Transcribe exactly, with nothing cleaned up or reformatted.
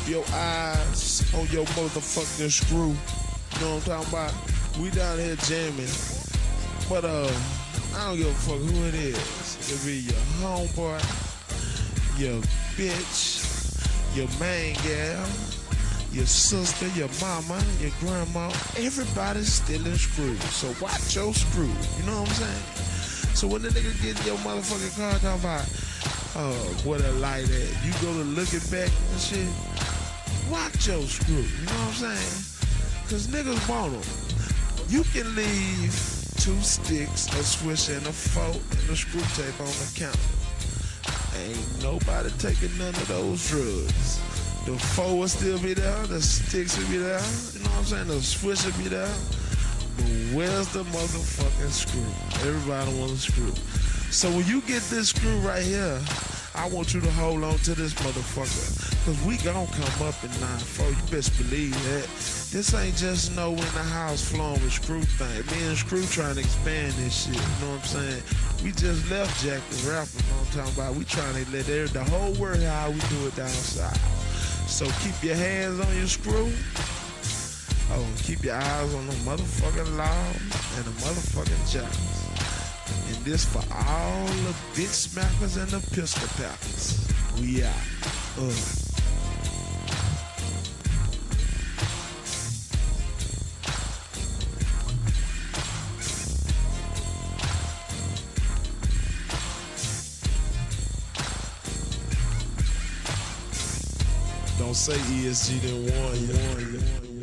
your eyes on your motherfucking screw. You know what I'm talking about? We down here jamming. But uh, I don't give a fuck who it is. It could be your homeboy, your bitch, your main gal, your sister, your mama, your grandma. Everybody's stealing screws. So watch your screw. You know what I'm saying? So when the nigga get in your motherfucking car talking about, oh, what a light at, you go to looking back and shit, watch your screw. You know what I'm saying? Cause niggas want them. You can leave two sticks, a switch, and a fork, and a screw tape on the counter. Ain't nobody taking none of those drugs. The fork will still be there, the sticks will be there, you know what I'm saying? The switch will be there. But where's the motherfucking screw? Everybody wants a screw. So when you get this screw right here, I want you to hold on to this motherfucker. Cause we gon' come up in nine four. You best believe that. This ain't just no in the house flowing with Screw thing. Me and Screw trying to expand this shit. You know what I'm saying? We just left Jack the Rapper. You know what I'm talking about? We trying to let every, the whole world hear how we do it down south. So keep your hands on your screw. Oh, and keep your eyes on the motherfucking law and the motherfucking jobs. And this for all the bitch smackers and the pistol packers. We out. Uh. Don't say E S G didn't warn you.